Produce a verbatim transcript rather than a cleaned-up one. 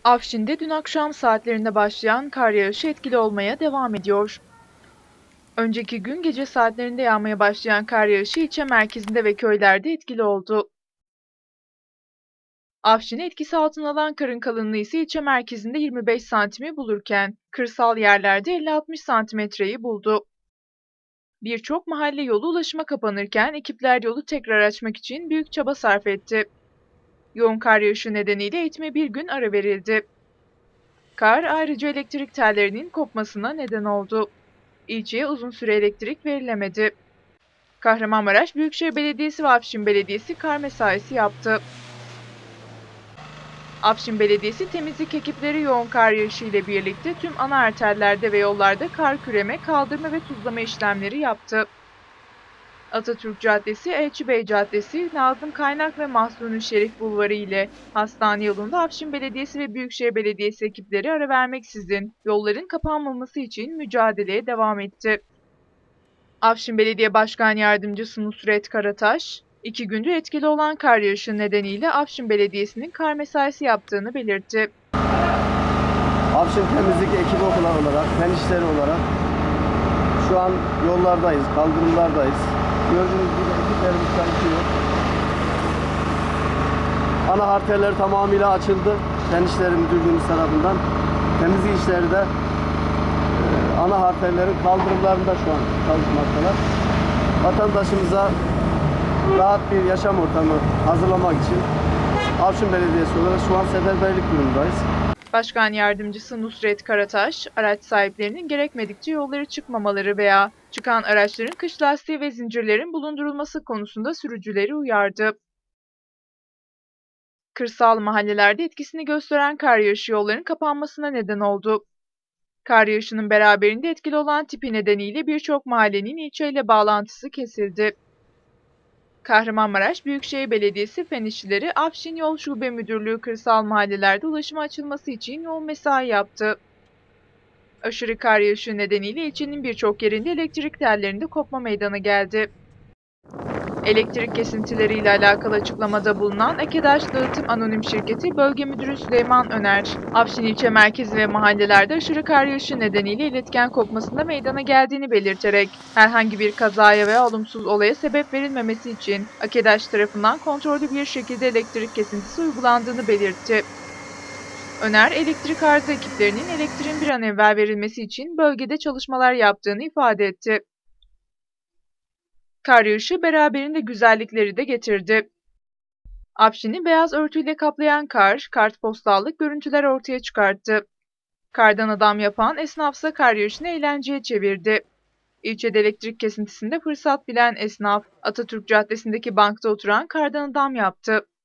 Afşin'de dün akşam saatlerinde başlayan kar yağışı etkili olmaya devam ediyor. Önceki gün gece saatlerinde yağmaya başlayan kar yağışı ilçe merkezinde ve köylerde etkili oldu. Afşin'i etkisi altına alan karın kalınlığı ise ilçe merkezinde yirmi beş santimi bulurken kırsal yerlerde elli altmış santimetreyi buldu. Birçok mahalle yolu ulaşıma kapanırken ekipler yolu tekrar açmak için büyük çaba sarf etti. Yoğun kar yağışı nedeniyle eğitime bir gün ara verildi. Kar ayrıca elektrik tellerinin kopmasına neden oldu. İlçeye uzun süre elektrik verilemedi. Kahramanmaraş Büyükşehir Belediyesi ve Afşin Belediyesi kar mesaisi yaptı. Afşin Belediyesi temizlik ekipleri yoğun kar yağışı ile birlikte tüm ana arterlerde ve yollarda kar küreme, kaldırma ve tuzlama işlemleri yaptı. Atatürk Caddesi, Elçibey Caddesi, Nazım Kaynak ve Mahsuni Şerif Bulvarı ile Hastane yolunda Afşin Belediyesi ve Büyükşehir Belediyesi ekipleri ara vermeksizin yolların kapanmaması için mücadeleye devam etti. Afşin Belediye Başkan Yardımcısı Nusret Karataş, iki gündür etkili olan kar yağışı nedeniyle Afşin Belediyesi'nin kar mesaisi yaptığını belirtti. Afşin temizlik ekibi olarak, fen işleri olarak şu an yollardayız, kaldırımlardayız. Gördüğünüz gibi ekiplerimiz çalışıyor. Ana arterler tamamıyla açıldı. Fen işleri müdürlüğümüz tarafından. Temizlik işleri de e, ana arterlerin kaldırımlarında şu an çalışmaktalar. Vatandaşımıza rahat bir yaşam ortamı hazırlamak için Afşin Belediyesi olarak şu an seferberlik durumundayız. Başkan Yardımcısı Nusret Karataş, araç sahiplerinin gerekmedikçe yollara çıkmamaları veya çıkan araçların kış lastiği ve zincirlerin bulundurulması konusunda sürücüleri uyardı. Kırsal mahallelerde etkisini gösteren kar yağışı yolların kapanmasına neden oldu. Kar yağışının beraberinde etkili olan tipi nedeniyle birçok mahallenin ilçeyle bağlantısı kesildi. Kahramanmaraş Büyükşehir Belediyesi Fen İşçileri Afşin Yol Şube Müdürlüğü kırsal mahallelerde ulaşıma açılması için yoğun mesai yaptı. Aşırı kar yağışı nedeniyle ilçenin birçok yerinde elektrik tellerinde kopma meydana geldi. Elektrik kesintileriyle alakalı açıklamada bulunan Ekedaş Dağıtım Anonim Şirketi Bölge Müdürü Süleyman Öner, Afşin ilçe merkezi ve mahallelerde aşırı kar yağışı nedeniyle iletken kopmasında meydana geldiğini belirterek herhangi bir kazaya veya olumsuz olaya sebep verilmemesi için Ekedaş tarafından kontrollü bir şekilde elektrik kesintisi uygulandığını belirtti. Öner, elektrik arıza ekiplerinin elektriğin bir an evvel verilmesi için bölgede çalışmalar yaptığını ifade etti. Kar yağışı beraberinde güzellikleri de getirdi. Afşin'i beyaz örtüyle kaplayan kar, kartpostallık görüntüler ortaya çıkarttı. Kardan adam yapan esnafsa kar yağışını eğlenceye çevirdi. İlçede elektrik kesintisinde fırsat bilen esnaf, Atatürk Caddesi'ndeki bankta oturan kardan adam yaptı.